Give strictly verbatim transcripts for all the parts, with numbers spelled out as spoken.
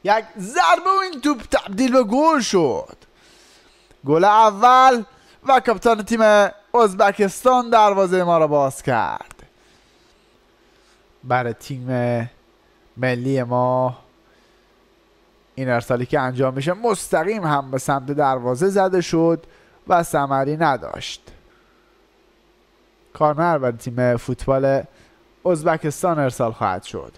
یک ضربه و این توپ تبدیل به گل شد. گل اول و کاپیتان تیم ازبکستان دروازه ما را باز کرد. برای تیم ملی ما این ارسالی که انجام میشه مستقیم هم به سمت دروازه زده شد و ثمری نداشت. کارنر برای تیم فوتبال ازبکستان ارسال خواهد شد.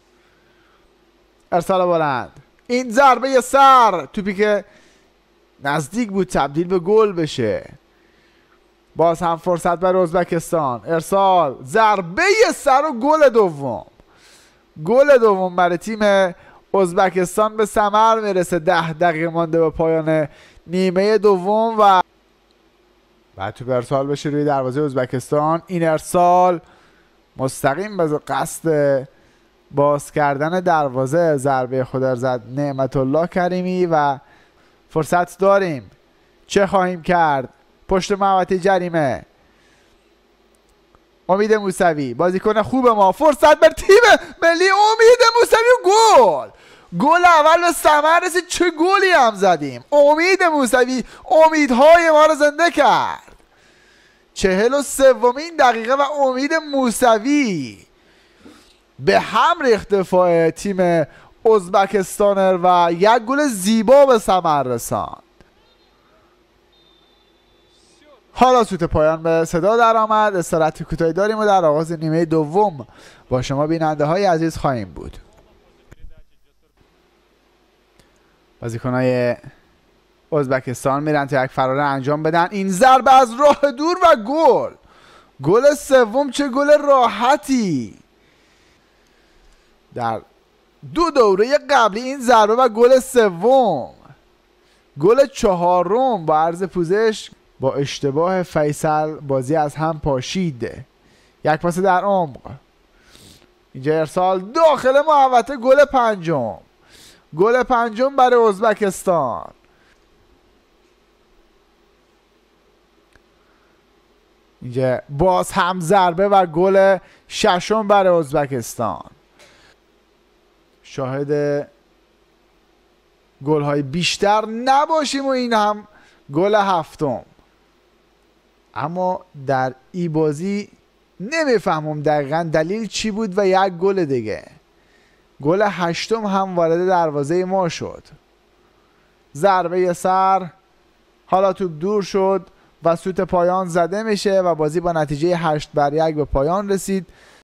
ارسال بلند، این ضربه سر، توپی که نزدیک بود تبدیل به گل بشه. باز هم فرصت برای ازبکستان. ارسال، ضربه سر و گل دوم. گل دوم برای تیم ازبکستان به ثمر میرسه. ده دقیقه مانده به پایان نیمه دوم و بعد توپ ارسال بشه روی دروازه ازبکستان. این ارسال مستقیم به قصد باز کردن دروازه ضربه خود زد نعمت الله کریمی و فرصت داریم. چه خواهیم کرد؟ پشت محوطه جریمه امید موسوی، بازیکن خوب ما. فرصت بر تیم ملی امید موسوی و گل. گل اول به ثمر رسید. چه گلی هم زدیم. امید موسوی امیدهای ما رو زنده کرد. چهل و سومین دقیقه و امید موسوی به هم ریخت دفاع تیم ازبکستان و یک گل زیبا به ثمر رساند. حالا سوت پایان به صدا در آمد. استراحت کوتاهی داریم و در آغاز نیمه دوم با شما بیننده های عزیز خواهیم بود. بازیکن‌های ازبکستان میرن تا یک فراره انجام بدن. این ضربه از راه دور و گل. گل سوم. چه گل راحتی. در دو دوره قبلی این ضربه و گل سوم. گل چهارم با عرض پوزش با اشتباه فیصل بازی از هم پاشید. یک پاس در عمق. اینجا ارسال داخل محوطه. گل پنجم. گل پنجم برای ازبکستان. اینجا باز هم ضربه و گل ششم برای ازبکستان. شاهد گل های بیشتر نباشیم و این هم گل هفتم. اما در ای بازی نمیفهمم دقیقا دلیل چی بود و یک گل دیگه. گل هشتم هم وارد دروازه ما شد. ضربه سر. حالا توپ دور شد و سوت پایان زده میشه و بازی با نتیجه هشت بر یک به پایان رسید.